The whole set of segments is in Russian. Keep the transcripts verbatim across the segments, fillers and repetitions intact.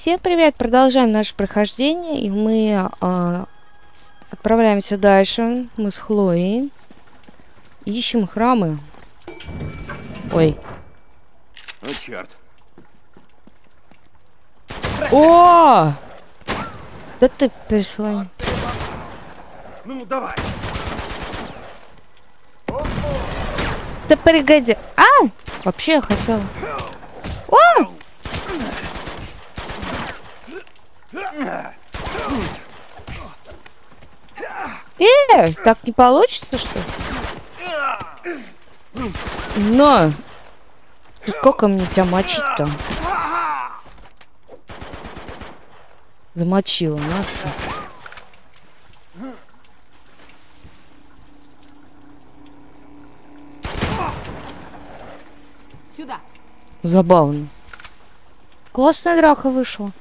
Всем привет! Продолжаем наше прохождение, и мы э, отправляемся дальше. Мы с Хлоей ищем храмы. Ой. О, черт. О! Да ты переслань. Ну, давай. Да пригоди. А! Вообще я хотела. О! Э, так не получится, что ли? Но! Сколько мне тебя мочить-то? Замочила, нафиг. Сюда. Забавно. Классная драка вышла.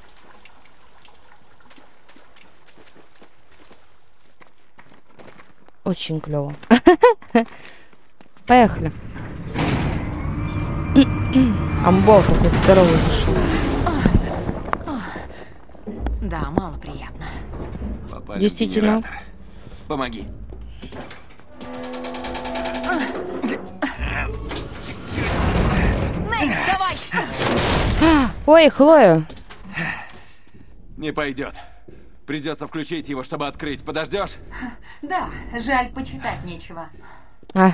Очень клево. Поехали. Амбал такой здоровый вышел. Да, мало приятно. Попали в Действительно. генератор. Помоги. Нейт, давай! Ой, Хлоя. Не пойдет. Придется включить его, чтобы открыть. Подождешь? Да, жаль, почитать нечего. А.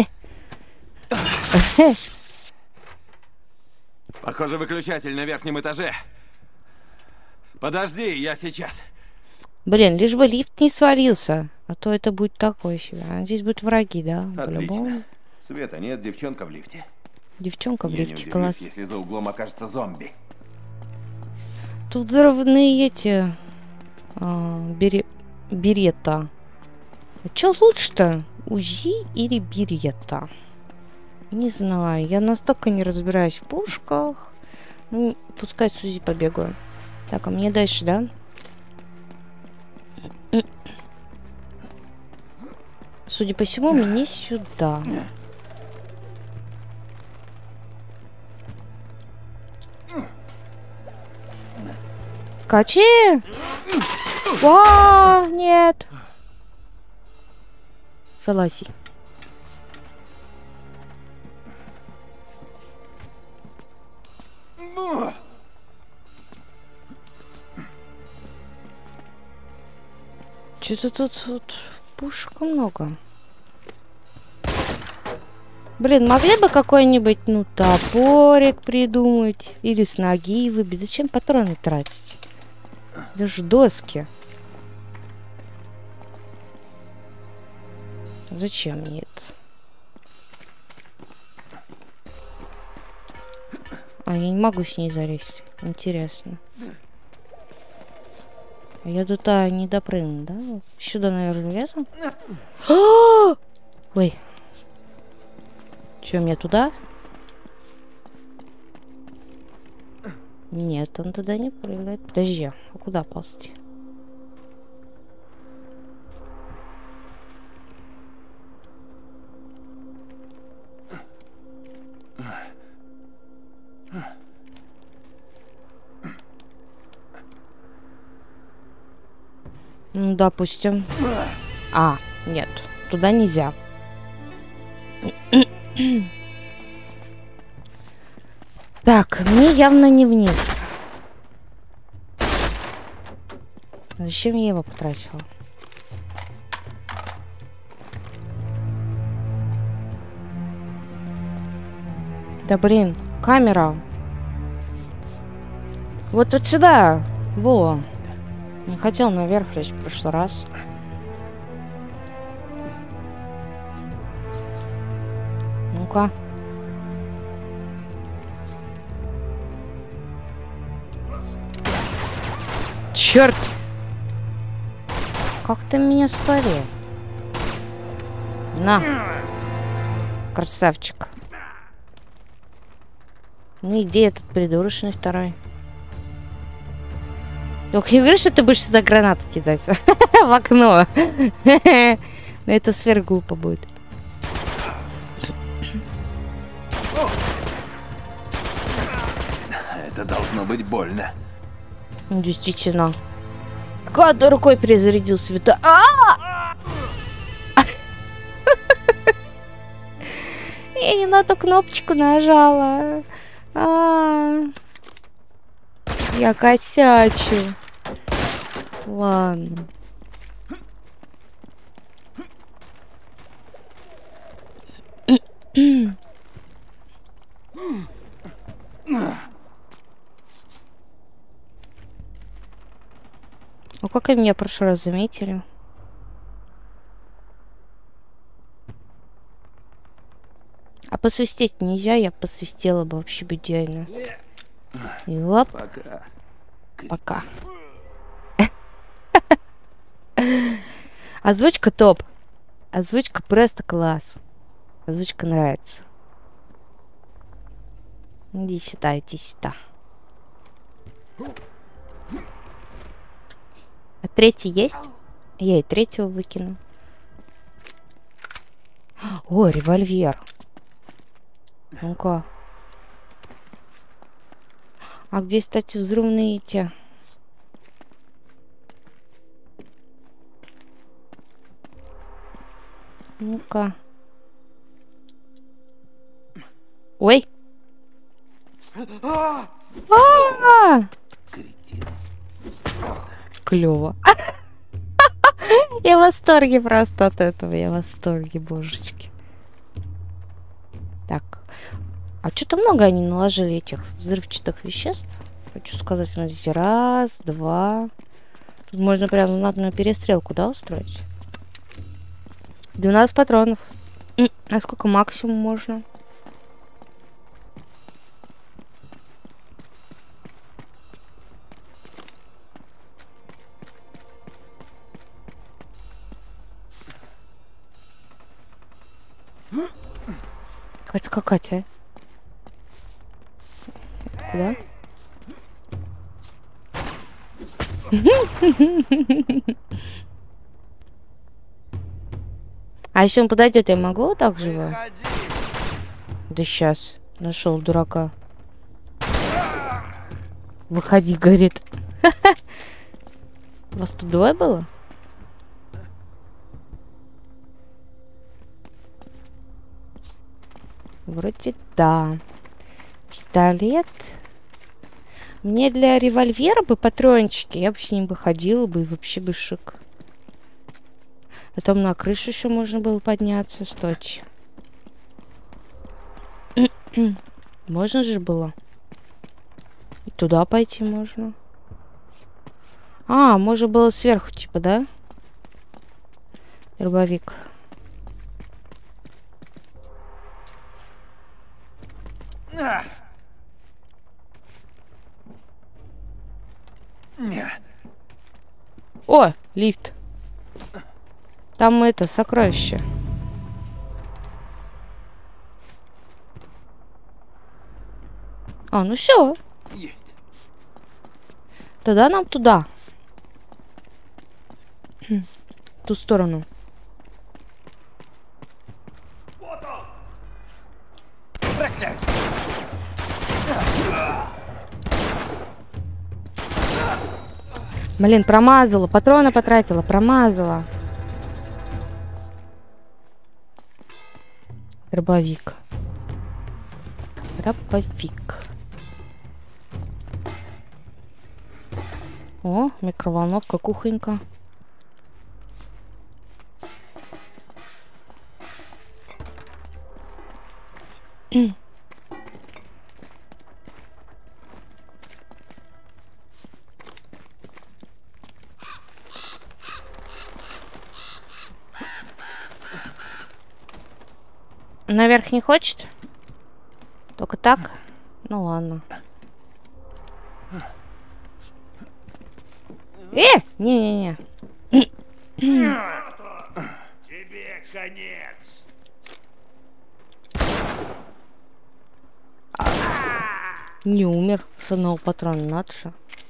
Похоже, выключатель на верхнем этаже. Подожди, я сейчас. Блин, лишь бы лифт не свалился. А то это будет такое себе. А здесь будут враги, да? Отлично. Света нет, девчонка в лифте. Девчонка в Я лифте, не удивлюсь, класс. если за углом окажется зомби. Тут взрывные эти... А, бере... берета. А чё лучше-то? УЗИ или берета? Не знаю. Я настолько не разбираюсь в пушках. Ну, пускай с УЗИ побегаю. Так, а мне дальше, да? Судя по всему, мне сюда. Скачи! О, нет! Залази. Что-то тут, тут пушек много. Блин, могли бы какой-нибудь, ну, топорик придумать. Или с ноги выбить. Зачем патроны тратить? Даже доски. Зачем мне это? А, я не могу с ней залезть. Интересно. А я тут а, не допрыгну, да? Сюда, наверное, лезу. Ой. Че, мне туда? Нет, он туда не прыгает. Подожди, а куда ползти? Ну, допустим. А, нет, туда нельзя. Так, мне явно не вниз. Зачем я его потратила? Да блин, камера. Вот вот сюда. Во. Не хотел наверх лезть в прошлый раз. Ну-ка. Черт! Как ты меня спалил? На! Красавчик. Ну и где этот придурочный второй? Только не говори, что ты будешь сюда гранату кидать. В окно. Но это сверхглупо будет. Это должно быть больно. Действительно. Как одной рукой перезарядил света. А! Я не на ту кнопочку нажала. А, я косячу. Ладно. Ну как и меня в прошлый раз заметили. А посвистеть нельзя, я посвистела бы вообще бы идеально. И лап. Пока. Пока. Озвучка топ. Озвучка просто класс. Озвучка нравится. Иди сюда, иди сюда. А третий есть? Я и третьего выкину. О, револьвер. Ну-ка. А где, кстати, взрывные эти? Ну-ка. Ой. А-а-а! Клево. Я в восторге просто от этого. Я в восторге, божечки. Так. А что-то много они наложили этих взрывчатых веществ. Хочу сказать, смотрите. Раз, два. Тут можно прям знатную перестрелку, да, устроить? двенадцать патронов. А сколько максимум можно? Хватит скакать, а? Куда? А если он подойдет, я могу вот так же его? Да сейчас. Нашел дурака. Выходи, говорит. У вас тут двое было? Вроде да. Пистолет. Мне для револьвера бы патрончики. Я бы с ним бы ходила бы и вообще бы шик. А там на крышу еще можно было подняться. Стойте. Можно же было. И туда пойти можно. А, можно было сверху, типа, да? Дробовик. О, лифт. Там это, сокровище. А, ну все. Есть. Тогда нам туда. В ту сторону. Проклятье. Блин, промазала. Патроны потратила. Промазала. Дробовик. Дробовик. О, микроволновка, кухонька. Наверх не хочет? Только так? Ну ладно. Э! Не-не-не. Тебе конец. Не умер с одного патрона, надо же.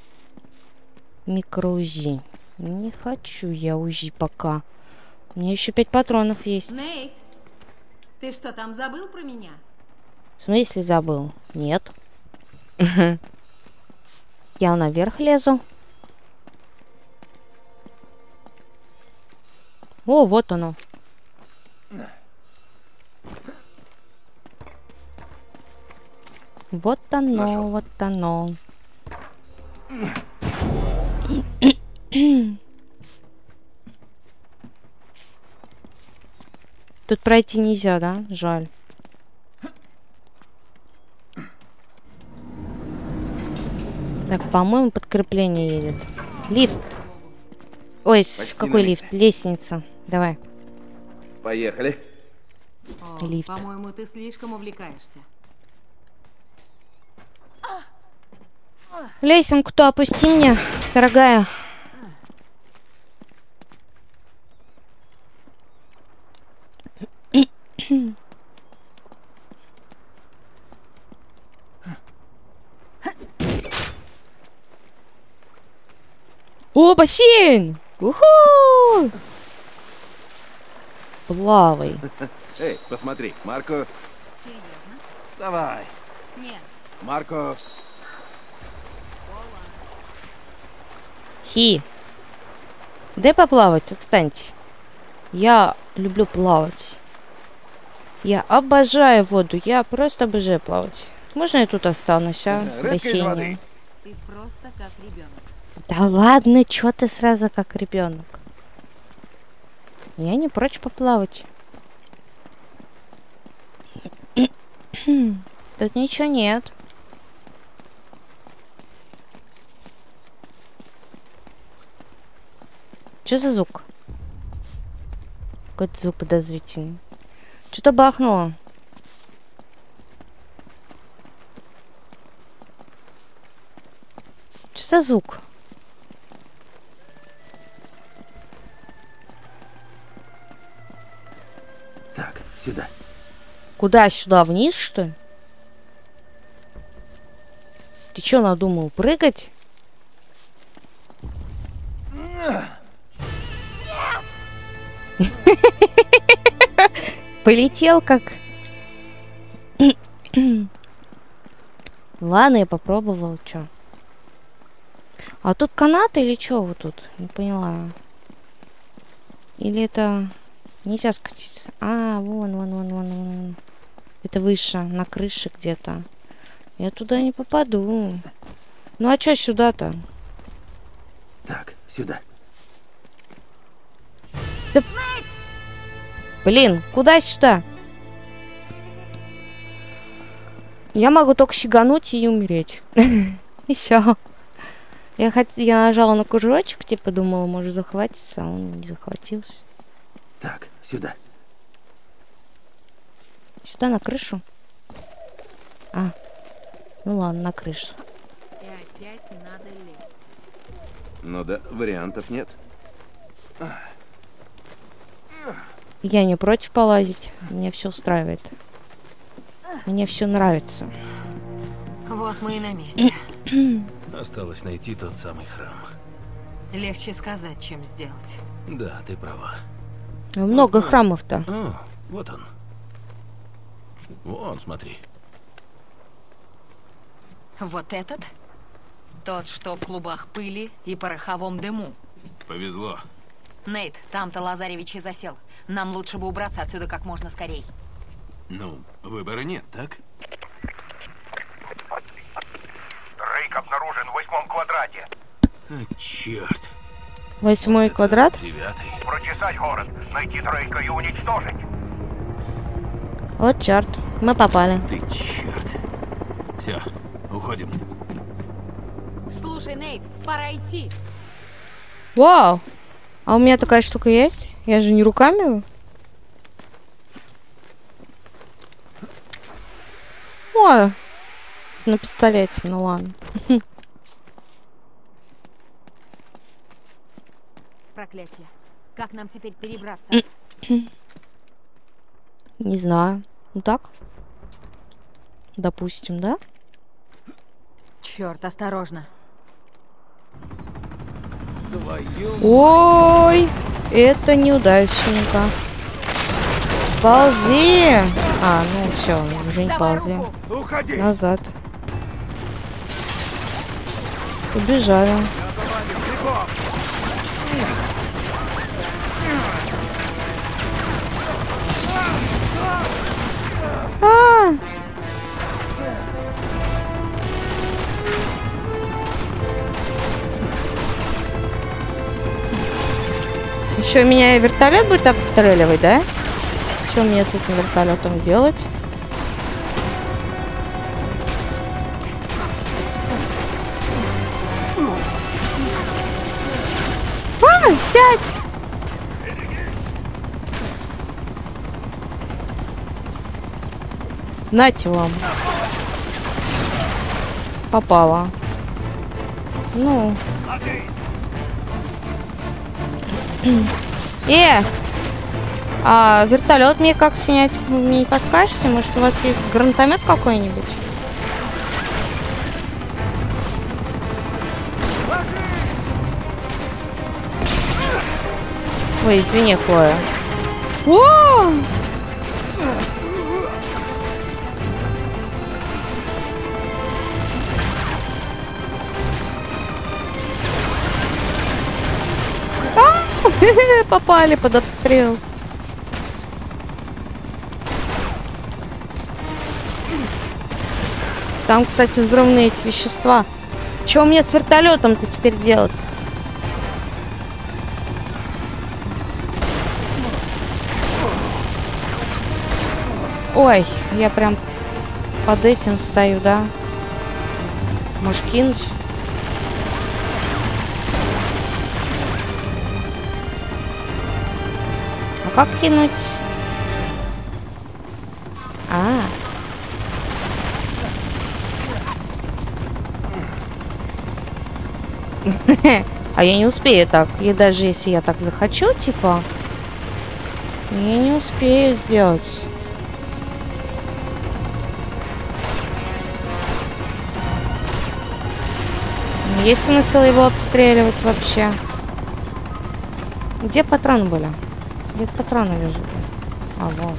Микроузи. Не хочу я УЗИ пока. У меня еще пять патронов есть. Нейт, ты что, там забыл про меня? В смысле забыл? Нет. Я наверх лезу. О, вот оно. Вот оно, Нашел. вот оно. Тут пройти нельзя, да? Жаль. Так, по-моему, подкрепление едет. Лифт. Ой, с- Почти какой на лифт? месте. Лестница. Давай. Поехали. О, Лифт. по-моему, ты слишком увлекаешься. Лесенку-то опусти мне, дорогая. О, бассейн! Уху! Плавай. Эй, посмотри, Марко. Серьезно? Давай. Нет. Марко. Хи. Дай поплавать, отстаньте. Я люблю плавать. Я обожаю воду. Я просто обожаю плавать. Можно я тут останусь, а? В Рыбка из воды. бассейне? Ты просто как ребенок. Да ладно, чё ты сразу как ребенок? Я не прочь поплавать. Тут ничего нет. Что за звук? Какой-то звук подозрительный. Что-то бахнуло. Что за звук? Так, сюда. Куда? Сюда? Вниз, что ли? Ты чё надумал? Прыгать? Полетел как... Ладно, я попробовал, чё. А тут канаты или чё вот тут? Не поняла. Или это... Нельзя скатиться. А, вон, вон, вон, вон, вон. Это выше, на крыше где-то. Я туда не попаду. Ну а чё сюда-то? Так, сюда. Блин, куда сюда? Я могу только сигануть и умереть. И все. Я, хот... я нажала на кружочек, типа думала, может захватиться, а он не захватился. Так, сюда. Сюда на крышу. А, ну ладно, на крышу. И опять надо лезть. Ну да, вариантов нет. Я не против полазить, мне все устраивает. Мне все нравится. Вот мы и на месте. Осталось найти тот самый храм. Легче сказать, чем сделать. Да, ты права. Много храмов-то. О, вот он. Вон, смотри. Вот этот? Тот, что в клубах пыли и пороховом дыму. Повезло. Нейт, там-то Лазаревич и засел. Нам лучше бы убраться отсюда как можно скорей. Ну, выбора нет, так? Рейк обнаружен в восьмом квадрате. А, черт. Восьмой Может, это квадрат. Девятый. Прочесать город, найти Дрейка и уничтожить. Вот черт, мы попали. Ты черт. Все, уходим. Слушай, Нейт, пора идти. Вау! А у меня такая штука есть? Я же не руками. О, на пистолете, ну ладно. Проклятие. Как нам теперь перебраться? Не знаю. Ну так. Допустим, да? Черт, осторожно. Твою... Ой, это неудачненько. Ползи! А, ну все, уже не Давай ползи. руку. Уходи! Назад. Убежали. А! Еще меня вертолет будет обстреливать, да? Что мне с этим вертолетом делать? А, сядь! Нате вам. Попала. Ну. Э! А вертолет мне как снять? Вы мне не подскажете? Может, у вас есть гранатомет какой-нибудь? Ой, извини, Хлоя. О! Попали под обстрел. Там, кстати, взрывные эти вещества. Что мне с вертолетом-то теперь делать? Ой, я прям под этим стою, да? Можешь кинуть? А как кинуть? А. А я не успею так. И даже если я так захочу, типа, я не успею сделать. Есть смысл его обстреливать вообще? Где патроны были? Где патроны лежат? А, вот.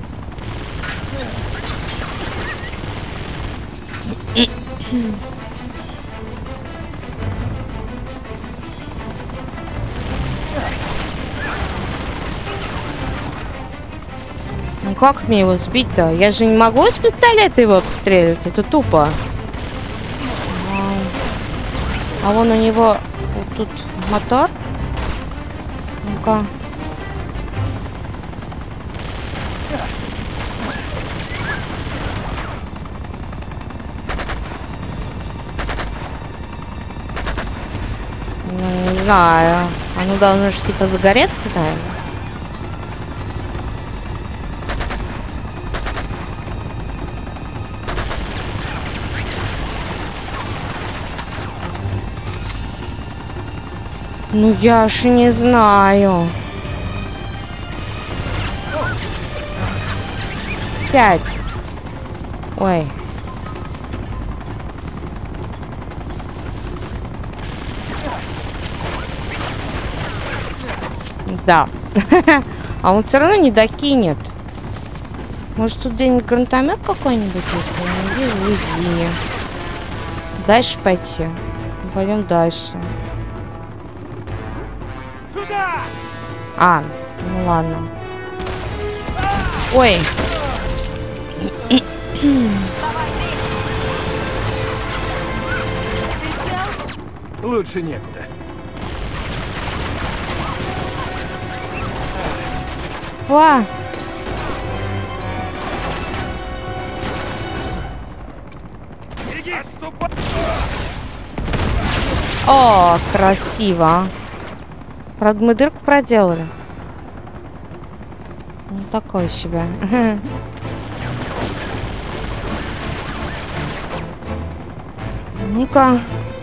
Ну как мне его сбить-то? Я же не могу с пистолета его обстреливать. Это тупо. А вон у него вот тут мотор. Ну-ка. Ну, не знаю. Оно должно же типа загореться, наверное. Ну я ж не знаю. Пять. Ой. Да. А он все равно не докинет. Может, тут где-нибудь гранатомет какой-нибудь есть? Я не вижу, извини. Дальше пойти. Пойдем дальше. Сюда! А, ну ладно. Ой. Лучше некуда. Ва. Беги! Отступай! О, красиво. Правда, мы дырку проделали. Ну, такое себе. Ну-ка.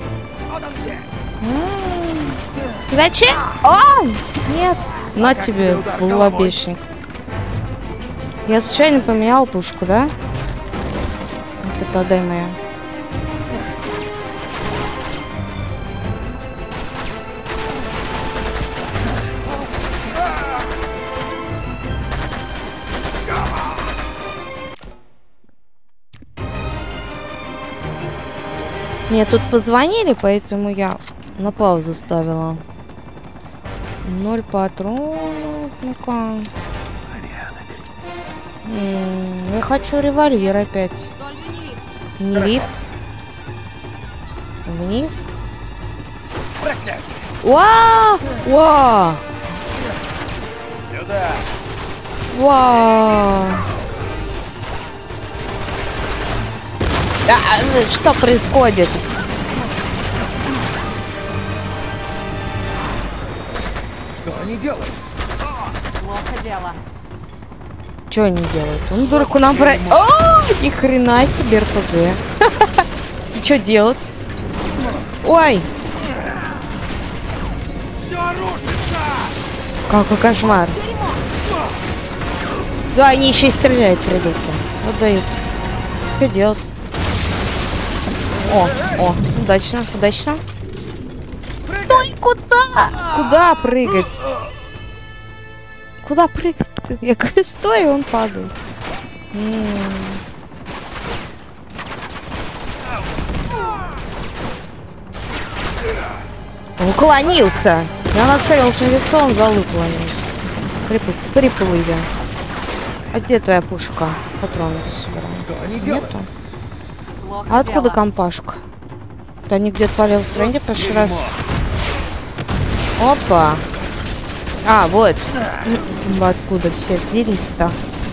Зачем? О, нет. На тебе, лобешник. Я случайно поменял пушку, да? Это подай моя. Мне тут позвонили, поэтому я на паузу ставила. Ноль патронов. Ну-ка. М-м, я хочу револьвер опять. Не лифт. Вниз. Вау! Вау! Сюда! Вау! А, что происходит? Что они делают? Плохо дело. Что они делают? Он дурку нам про... О, ни хрена себе РПГ. И что делать? Ой! Какой кошмар. Да, они еще и стреляют, придурки. Вот дают. Что делать? О, о, удачно, удачно. Стой, куда? Куда прыгать? Куда прыгать? Я говорю, стой, и он падает. М-м. Уклонился. Я нацелился на лицо, он зал уклонился. Припл... Приплыли. А где твоя пушка? Патроны собираем. Что они делают? Нету. Плохо А откуда дело. компашка? Да они где-то по левой стороне прошлый раз. Опа. А, вот. М, Откуда все взялись-то?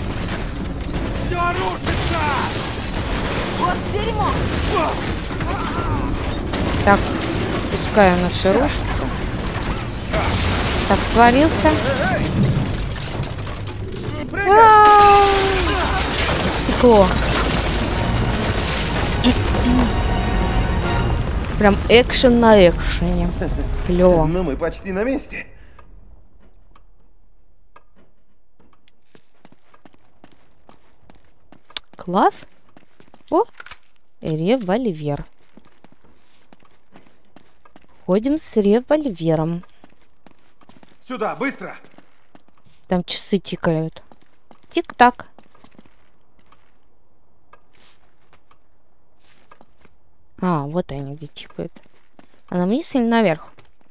Вот дерьмо! Так, пускай оно все рушится. Так, свалился. А-а-а! Стекло. Прям экшен на экшене. Клево. Ну, мы почти на месте. Класс. О, револьвер. Ходим с револьвером. Сюда, быстро! Там часы тикают. Тик-так. А, вот они где тикают. А на вниз или наверх?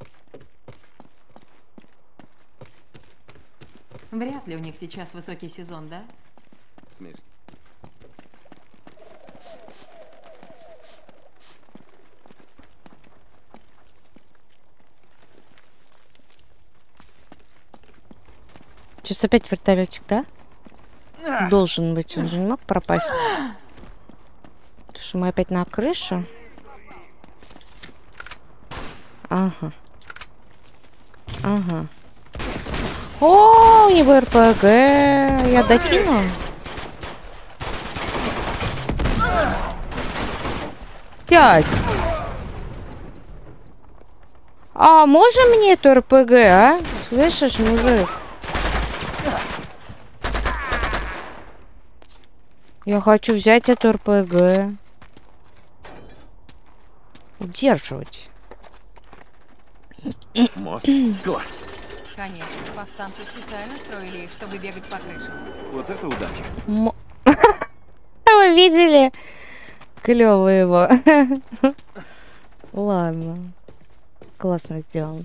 Вряд ли у них сейчас высокий сезон, да? Смешно. Сейчас опять вертолетик, да? Должен быть, он же не мог пропасть. Потому что мы опять на крыше. Ага. Ага. О, у него РПГ. Я докину? Пять. А можем мне эту РПГ, а? Слышишь, мужик? Я хочу взять эту РПГ. Удерживать. Мост. Класс. Конечно. Повстанцы специально строили их, чтобы бегать по крышам. Вот это удача. М- Вы видели? Клево его. Ладно. Классно сделано.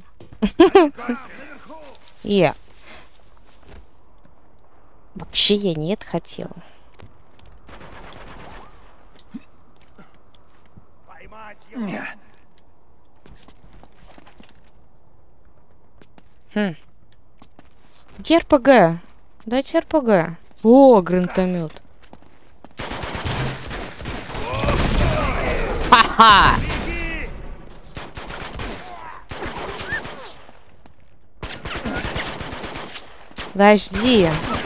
Я. Вообще я не это хотела. Не. Хм. Где РПГ? Дайте РПГ. О, гранатомет. Ха-ха! Подожди.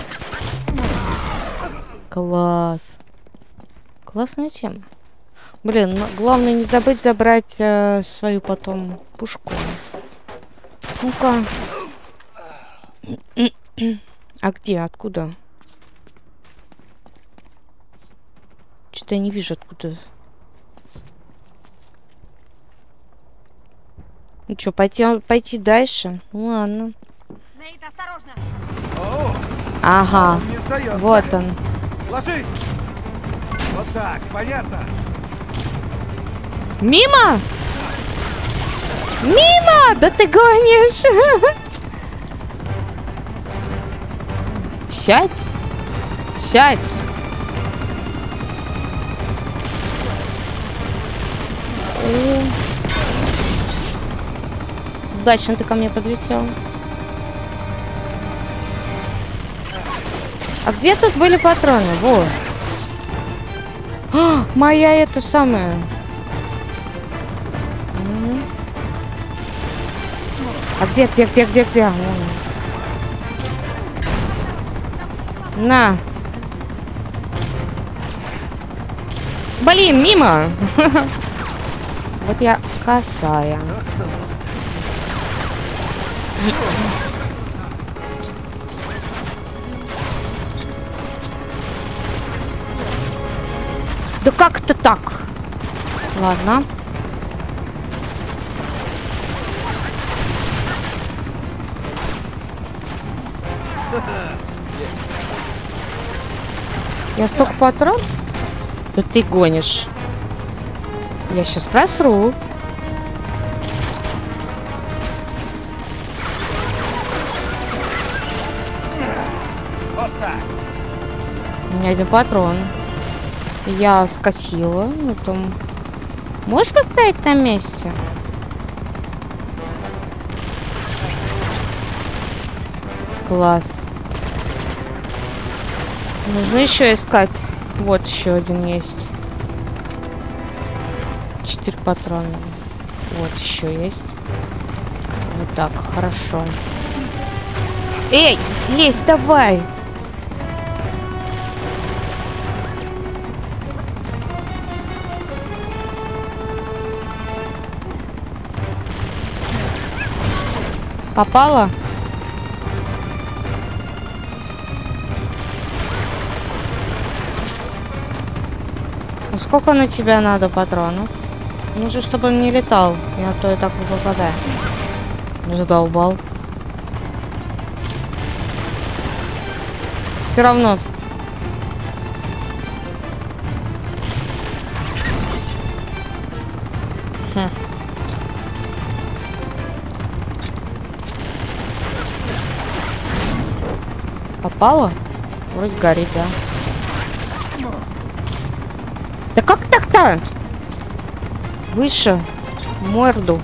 Класс. Классная тема. Блин, ну, главное не забыть забрать э, свою потом пушку. Ну-ка. А где? Откуда? Что-то я не вижу откуда. Ну что, пойти, пойти дальше? Ну, ладно. Нейт, осторожно! О, Ага. он не сдается. Вот он. Ложись! Вот так, понятно? Мимо! Мимо! Да ты гонишь! Сядь! Сядь! О. Удачно ты ко мне подлетел. А где тут были патроны? Вот. А, моя это самая. А где, где, где, где, где? На. Блин, мимо. Вот я косая. Да как это так? Ладно. Я столько патрон? Да ты гонишь. Я сейчас просру. Вот так. У меня один патрон. Я скосила. Потом... Можешь поставить на месте? Класс. Нужно еще искать. Вот еще один есть. Четыре патрона. Вот еще есть. Вот так, хорошо. Эй, лезь, давай! Попала? Ну, сколько на тебя надо патронов? Нужно, чтобы он не летал. Я то и так не попадаю. Задолбал. Все равно. Хм. Попало? Вроде горит, да. Да как так-то? Выше. Морду.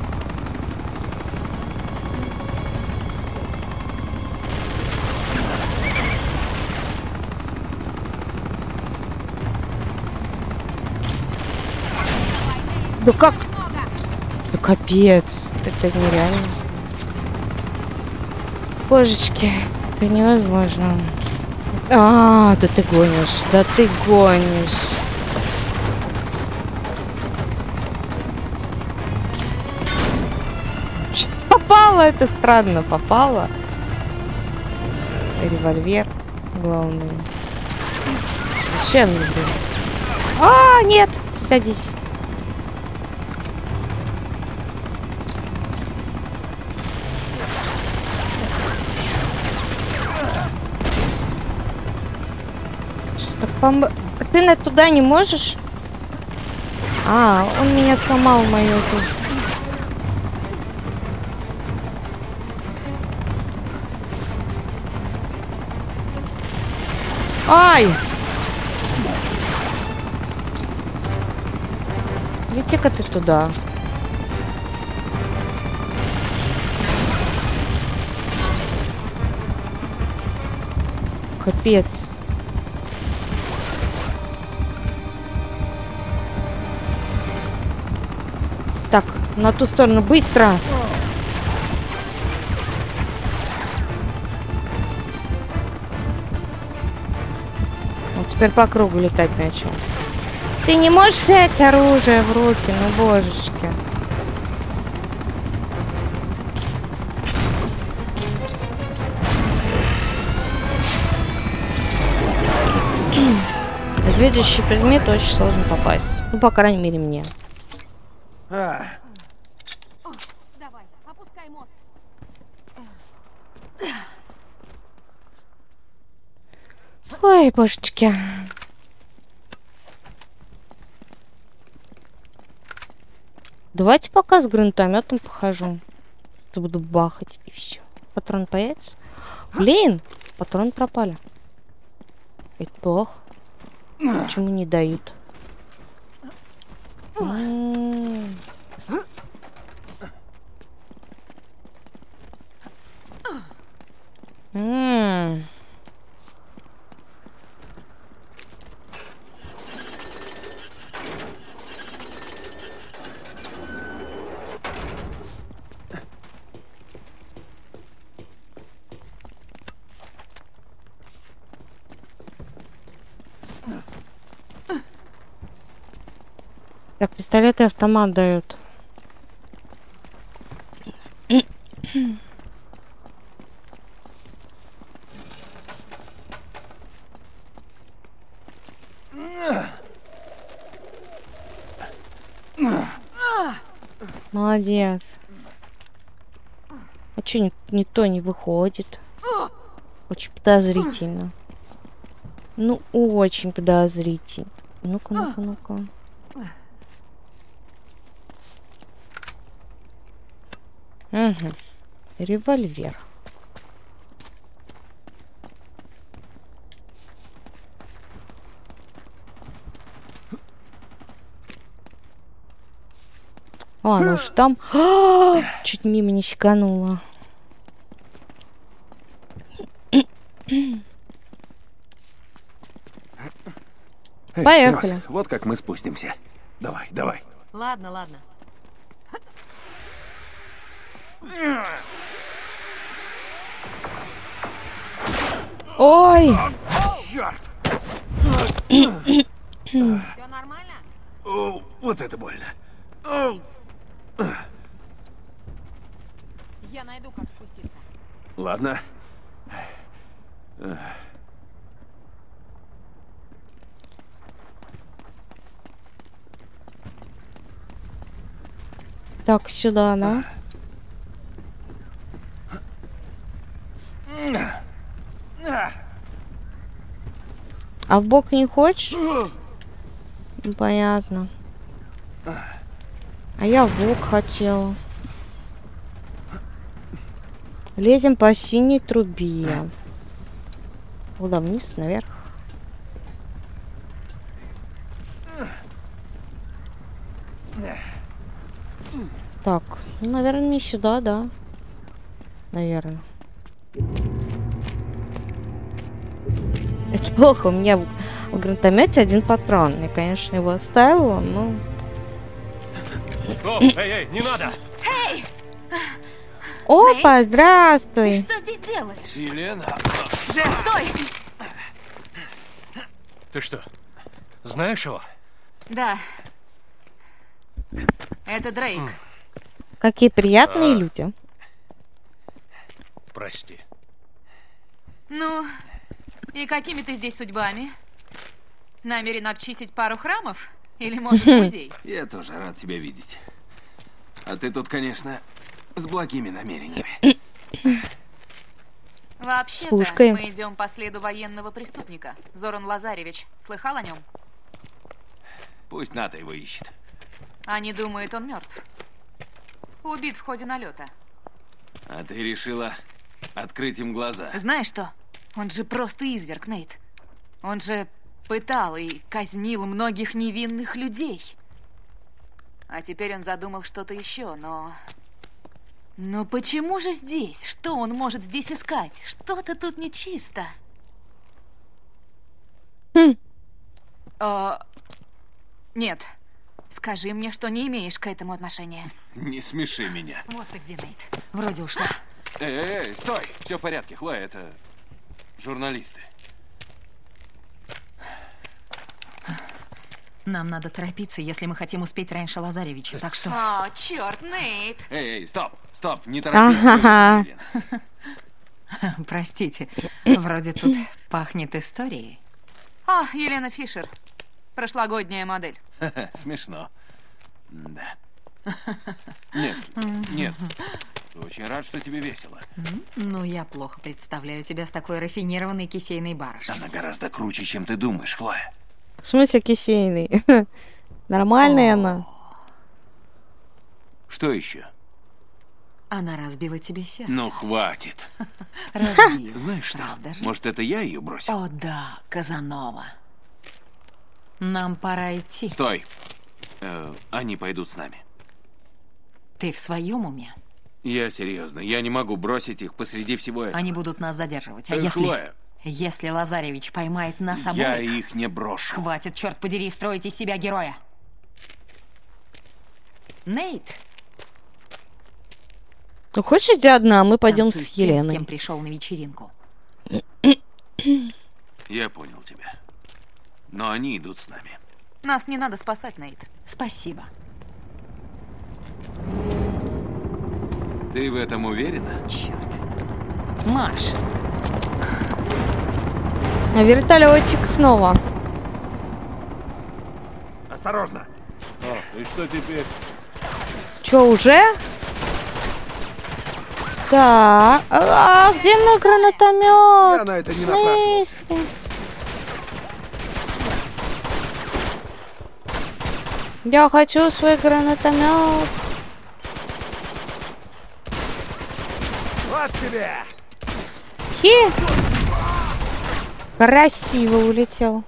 Да как? Да капец. Это нереально. Божечки. Это невозможно. А, да ты гонишь. Да ты гонишь. Попало, это странно, попало. Револьвер главный. Зачем мне? А, нет, садись. Что, пом... Ты на туда не можешь? А, он меня сломал, мою эту. Ай! Лети-ка ты туда. Капец. Так, на ту сторону, быстро! Теперь по кругу летать начал. Ты не можешь взять оружие в руки, ну божечки. Следующий предмет очень сложно попасть. Ну, по крайней мере, мне. А, Давай, опускай мост. Ой, божечки. Давайте пока с гранатометом похожу. Буду бахать и все. Патрон появится. Блин, патроны пропали. Это плохо. Почему не дают? М-м-м. М-м. Так, пистолет и автомат дают. Молодец. А чё ни- никто не выходит? Очень подозрительно. Ну, очень подозрительно. Ну-ка, ну-ка, ну-ка. Угу. Револьвер. А, ну уж там... А, чуть мимо не сиганула. Эй, Поехали. трос, вот как мы спустимся. Давай, давай. Ладно, ладно. Ой! Черт! Все нормально? О, вот это больно. О, Я найду, как спуститься. ладно. Так, сюда, да? А в бок не хочешь? Ну, понятно. А я в бок хотела. Лезем по синей трубе. Куда вниз, наверх? Так, ну, наверное, не сюда, да. Наверное. Это плохо, у меня в, в гранатомете один патрон. Я, конечно, его оставила, но... О, эй, эй, не надо! Опа, Ты здравствуй! что здесь делаешь? Елена. Джефф, стой! Ты что, знаешь его? Да. Это Дрейк. Какие приятные А. люди. Прости. Ну, и какими ты здесь судьбами? Намерен обчистить пару храмов? Или, может, музей? Я тоже рад тебя видеть. А ты тут, конечно, с благими намерениями. Вообще-то, пушкой. мы идем по следу военного преступника. Зоран Лазаревич. Слыхал о нем? Пусть НАТО его ищет. Они думают, он мертв. Убит в ходе налета. А ты решила открыть им глаза. Знаешь что? Он же просто изверг, Нейт. Он же пытал и казнил многих невинных людей. А теперь он задумал что-то еще, но... Но почему же здесь? Что он может здесь искать? Что-то тут нечисто. Хм. А, нет. Скажи мне, что не имеешь к этому отношения. Не смеши меня. Вот ты где, Нейт. Вроде ушла. Эй, эй, эй, стой! Все в порядке, Хлоя, это журналисты. Нам надо торопиться, если мы хотим успеть раньше Лазаревича, так что... О, черт, Нейт! Эй, эй, стоп, стоп, не торопись. Ага. Елена. Простите, вроде тут пахнет историей. О, Елена Фишер. Прошлогодняя модель. Смешно. Да. Нет, нет. Очень рад, что тебе весело. Ну, я плохо представляю тебя с такой рафинированной кисейной барышней. Она гораздо круче, чем ты думаешь, Хлоя. В смысле кисейный? Нормальная она. Что еще? Она разбила тебе сердце. Ну, хватит. Разбила. Знаешь что? Правда же? Может, это я ее бросил? О да, Казанова. Нам пора идти. Стой. Э, они пойдут с нами. Ты в своем уме? Я серьезно. Я не могу бросить их посреди всего этого. Они будут нас задерживать. А Э, если... Хлоя, Если Лазаревич поймает нас обоих... я их не брошу. Хватит, черт подери, строить из себя героя. Нейт, Ну, хочешь, иди одна, мы пойдем танцуй с с тем, с Еленой. кем пришел на вечеринку. Я понял тебя. Но они идут с нами. Нас не надо спасать, Нейт. Спасибо. Ты в этом уверена? Черт. Маш, А вертолетик снова. Осторожно! О, и что теперь? Чё, уже? Так. А, где мой гранатомет? Я на это не В напрашивался. смысле? Я хочу свой гранатомет. Вот тебе! Хи! Красиво улетел.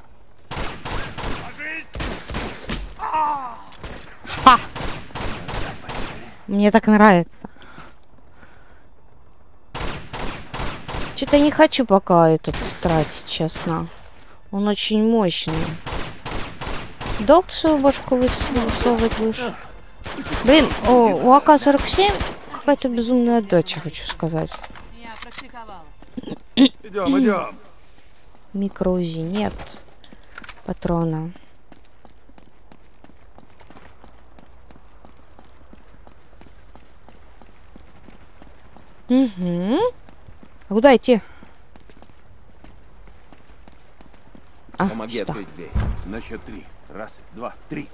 Ха! Мне так нравится. Что-то не хочу пока этот тратить, честно. Он очень мощный. Долг свою башку высовывать будешь? Блин, о, у А К сорок семь какая-то безумная дача, хочу сказать. Идем, идем. Микроузи нет. Патрона. Угу. А куда идти? А, Помоги сюда. открыть дверь. На счет три. Раз, два, три.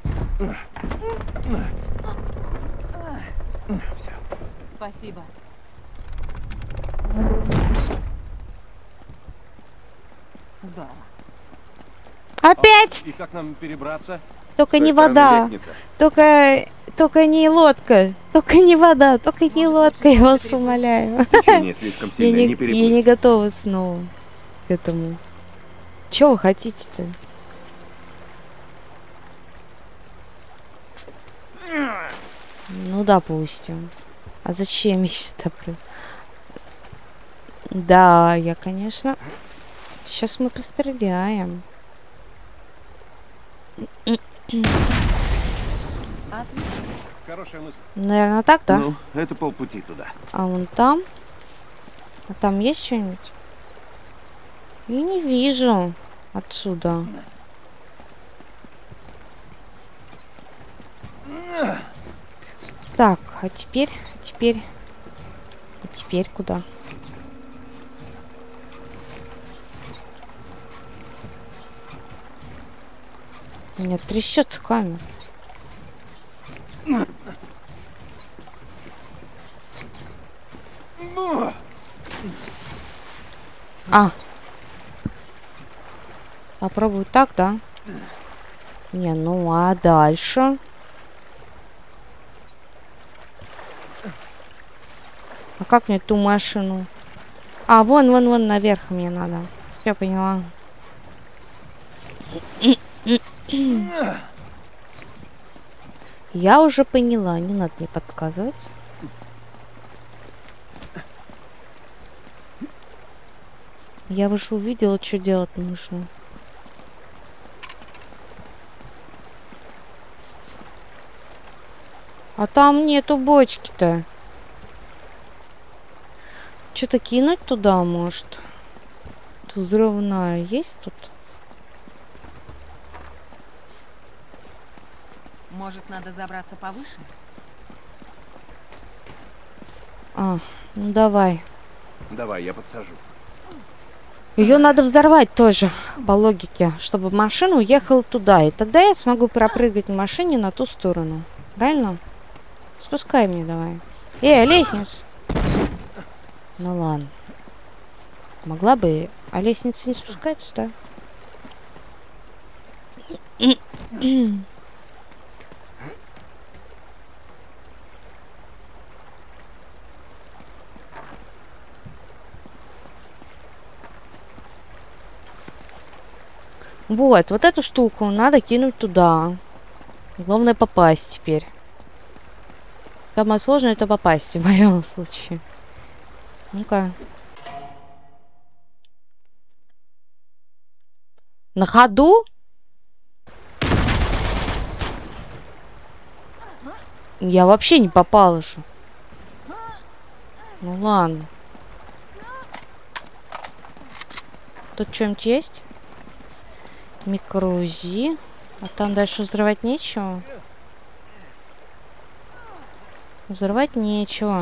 Все. спасибо. Здорово. Опять! И как нам перебраться? Только С той не стороны вода. лестница. Только, только не лодка. Только не вода. Только не лодка, я вас умоляю. Течение слишком Я сильное, не, не я не переплыть. готова снова к этому. Чего вы хотите-то? Ну, допустим. А зачем я сюда при... Да, я, конечно... Сейчас мы постреляем. Хорошая мысль. Наверное, так, да? Ну, это полпути туда. А вон там? А там есть что-нибудь? Я не вижу отсюда. Так, а теперь, теперь, а теперь куда? У меня трясется камера. А. Попробую так, да? Не, ну а дальше? А как мне ту машину? А, вон, вон, вон, наверх мне надо. Все поняла. Я уже поняла, не надо мне подсказывать. Я уже увидела, что делать нужно. А там нету бочки-то. Что-то кинуть туда, может? Тут взрывная есть тут? Может, надо забраться повыше? А, ну давай. Давай, я подсажу. Ее надо взорвать тоже, по логике, чтобы машина уехала туда. И тогда я смогу пропрыгать на машине на ту сторону. Правильно? Спускай мне давай. Эй, лестница! Ну ладно. Могла бы... А лестница не спускается, да? Вот, вот эту штуку надо кинуть туда. Главное попасть теперь. Самое сложное это попасть в моем случае. Ну-ка. На ходу? Я вообще не попала же. Ну ладно. Тут что-нибудь есть? Микроузи. А там дальше взрывать нечего? Взрывать нечего.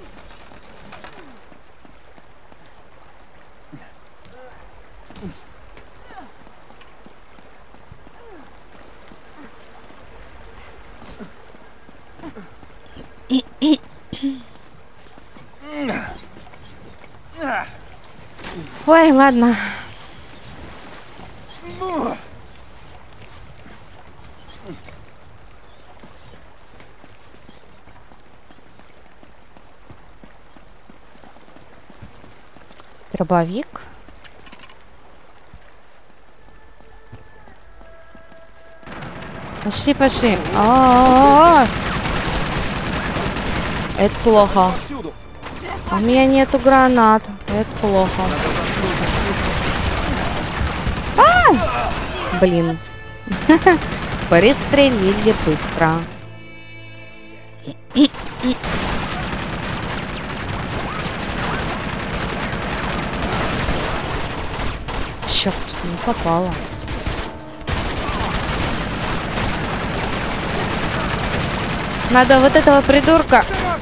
Ой, ладно. Дробовик. Пошли, пошли. А-а-а! Это плохо. У меня нету гранат. Это плохо. А! Блин. Пристрелили быстро. Черт, не попала. Надо вот этого придурка.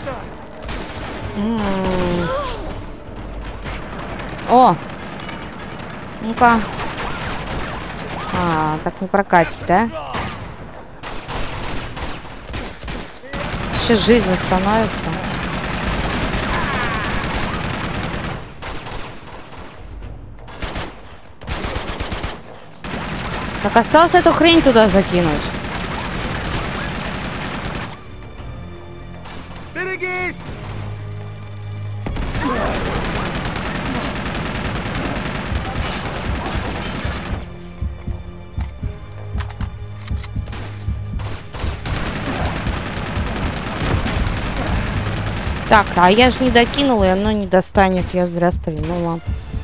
М-м-м. О! Ну-ка. А, так не прокатит, да? Еще жизнь становится. Так осталось эту хрень туда закинуть. Берегись! Так, а я же не докинула, и оно не достанет. Я зря стрельнула.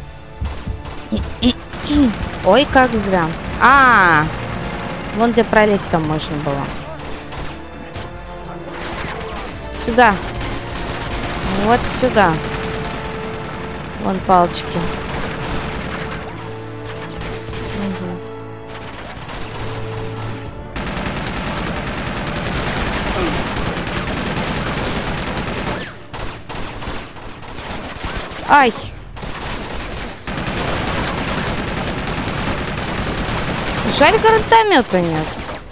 Ой, как зря. А, -а, а, вон где пролезть там можно было. Сюда. Вот сюда. Вон палочки. Угу. Ай! Жаль, гранатомета нет.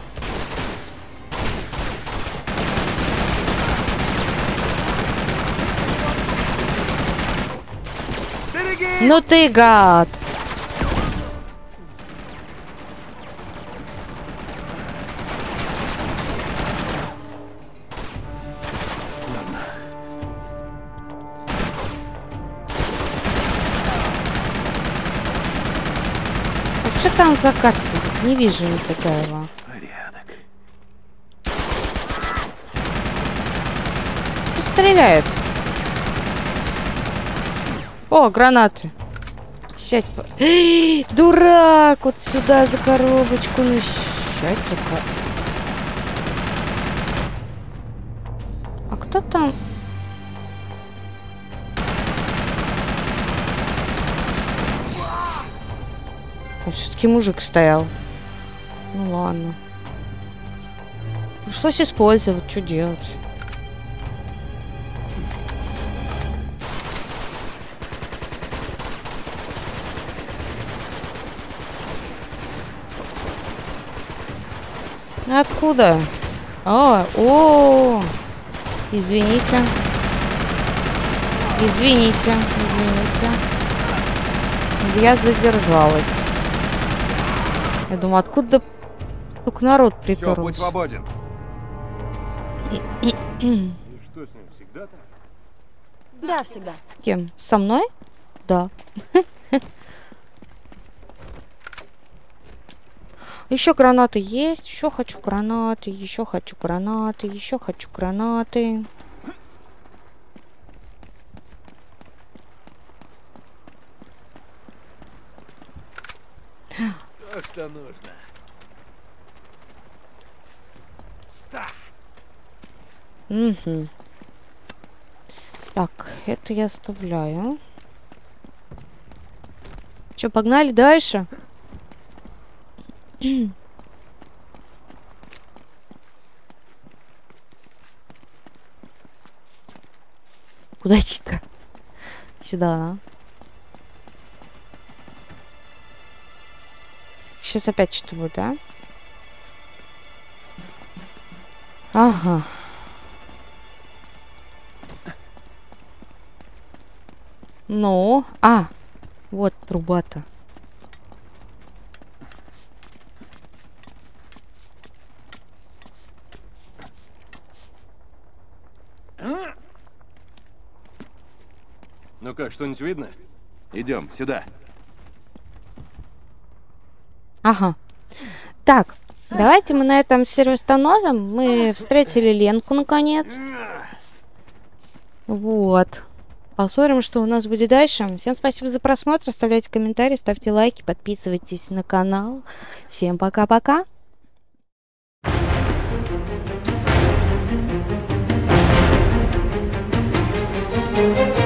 Берегись! Ну ты гад! А что там закат сидит? Не вижу никакого. Порядок. Стреляет. О, гранаты. Сядь. Эй, дурак! Вот сюда за коробочку. Ну, сядь-ка. А кто там? Все-таки мужик стоял. Ну ладно. Пришлось использовать. Что делать? Откуда? А, о, извините. Извините, извините. Я задержалась. Я думаю, откуда только народ Все, будь приперся. свободен. И что с ним, всегда так? Да, всегда. С кем? Со мной? Да. Еще гранаты есть. Еще хочу гранаты. Еще хочу гранаты. Еще хочу гранаты. То, что нужно. Угу. Так, это я оставляю. Че, погнали дальше? Куда идти-то? Сюда. Сейчас опять что-то будет, да? Ага. Ну, а, вот труба-то. Ну как, что-нибудь видно? Идем сюда. Ага. Так, давайте мы на этом сервер остановим. Мы встретили Ленку наконец. Вот. Посмотрим, что у нас будет дальше. Всем спасибо за просмотр. Оставляйте комментарии, ставьте лайки, подписывайтесь на канал. Всем пока-пока. Thank you.